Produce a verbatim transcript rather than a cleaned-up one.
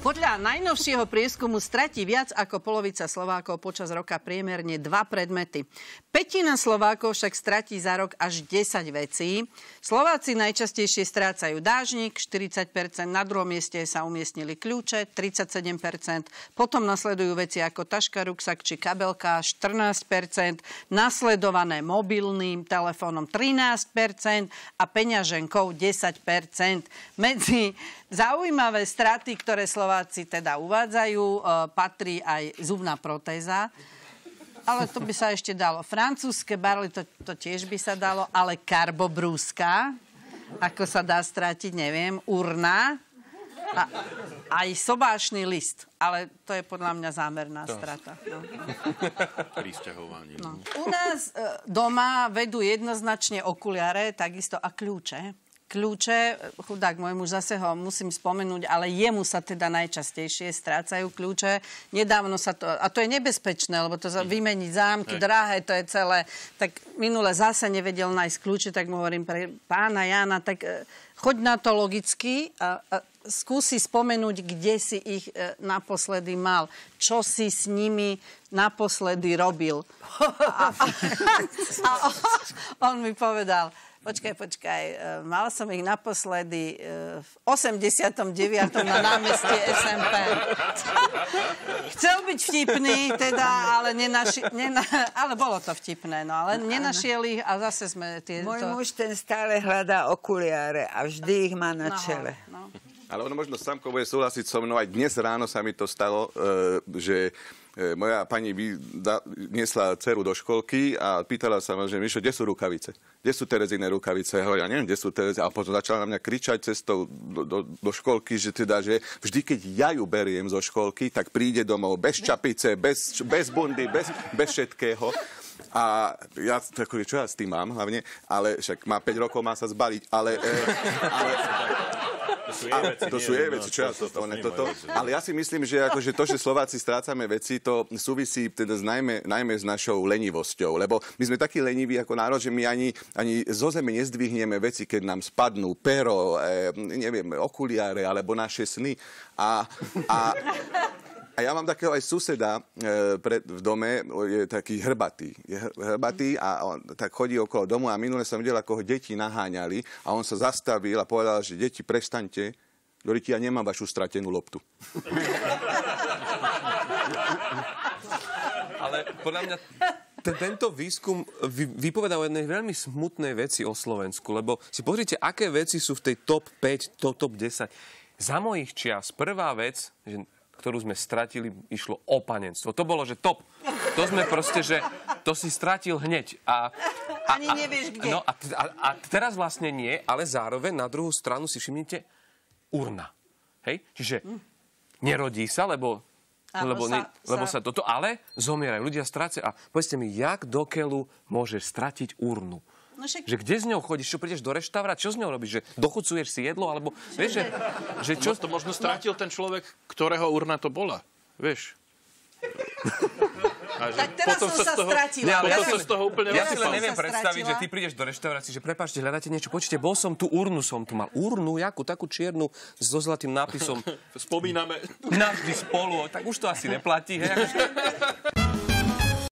Podľa najnovšieho prieskumu stratí viac ako polovica Slovákov počas roka priemerne dva predmety. Pätina Slovákov však stratí za rok až desať vecí. Slováci najčastejšie strácajú dážnik, štyridsať percent, na druhom mieste sa umiestnili kľúče, tridsaťsedem percent, potom nasledujú veci ako taška, ruksak či kabelka, štrnásť percent, nasledované mobilným telefónom trinásť percent a peňaženkou desať percent. Medzi zaujímavé straty, ktoré Slováci teda uvádzajú, e, patrí aj zubná protéza. Ale to by sa ešte dalo. Francúzske barly, to, to tiež by sa dalo, ale karbobrúska, ako sa dá stratiť, neviem, urna a aj sobášny list. Ale to je podľa mňa zámerná to. strata. No. Prisťahovanie. No. U nás e, doma vedú jednoznačne okuliare, takisto a kľúče. Kľúče, chudák môj muž, zase ho musím spomenúť, ale jemu sa teda najčastejšie strácajú kľúče. Nedávno sa to, a to je nebezpečné, lebo to vymeniť zámky, drahé, to je celé. Tak minule zase nevedel nájsť kľúče, tak mu hovorím pre pána Jána, tak choď na to logicky a, a skúsi spomenúť, kde si ich e, naposledy mal. Čo si s nimi naposledy robil. A, a, a on, on mi povedal... Počkaj, počkaj, mal som ich naposledy v osemdesiatom deviatom na námestí es em pé. Chcel byť vtipný, teda, ale, nenaši, nena, ale bolo to vtipné, no, ale nenašiel ich a zase sme tieto... Môj muž ten stále hľadá okuliare a vždy ich má na čele. No, no. Ale ono možno Samko bude súhlasiť so mnou, aj dnes ráno sa mi to stalo, že moja pani by da, niesla dceru do školky a pýtala sa ma, že Mišo, kde sú rukavice? Kde sú Terezine rukavice? Ja hovorím, ja neviem, kde sú Terezine. A potom začala na mňa kričať cestou do, do, do školky, že teda, že vždy, keď ja ju beriem zo školky, tak príde domov bez čapice, bez, bez bundy, bez, bez všetkého. A ja, tako, čo ja s tým mám hlavne, ale však má päť rokov, má sa zbaliť, ale... E, ale to sú jej veci, čo ja to, to, to, ale ja si myslím, že akože to, že Slováci strácame veci, to súvisí teda najmä, najmä s našou lenivosťou, lebo my sme takí leniví ako národ, že my ani, ani zo zeme nezdvihneme veci, keď nám spadnú pero, e, neviem, okuliare alebo naše sny a... a A ja mám takého aj suseda e, pred, v dome, je taký hrbatý. Je hrbatý a on tak chodí okolo domu a minule som videl, ako ho deti naháňali a on sa zastavil a povedal, že deti, prestaňte, Doriti, ja nemám vašu stratenú loptu. Ale podľa mňa ten, tento výskum vy, vypovedá o jednej veľmi smutnej veci o Slovensku, lebo si pozrite, aké veci sú v tej top päť, to, top desať. Za mojich čias prvá vec, že ktorú sme stratili, išlo o panenstvo. To bolo, že top. To sme proste, že to si stratil hneď. A, a, Ani nevieš, kde. No a, a, a teraz vlastne nie, ale zároveň na druhú stranu si všimnite urna. Hej? Čiže hm. nerodí sa, lebo, lebo, sa, ne, lebo sa... sa toto, ale zomierajú. Ľudia strácajú. A povedzte mi, jak do keľu môžeš stratiť urnu? No však... Že kde s ňou chodíš? Čo prídeš do reštaurácie? Čo s ňou robíš? Že dochucuješ si jedlo? Alebo, vieš, že, že čo... To možno stratil no. ten človek, ktorého urna to bola. Vieš? A že tak teraz potom som sa toho, stratila. Ne, ale ja, ja som z toho úplne ja si len neviem predstaviť, stratila. že ty prídeš do reštaurácie, že prepáčte, hľadáte niečo. Počujte, bol som tu, urnu som tu mal. Urnu, jakú, takú čiernu, so zlatým nápisom. Spomíname. Navždy spolu. Tak už to asi neplatí. Hej?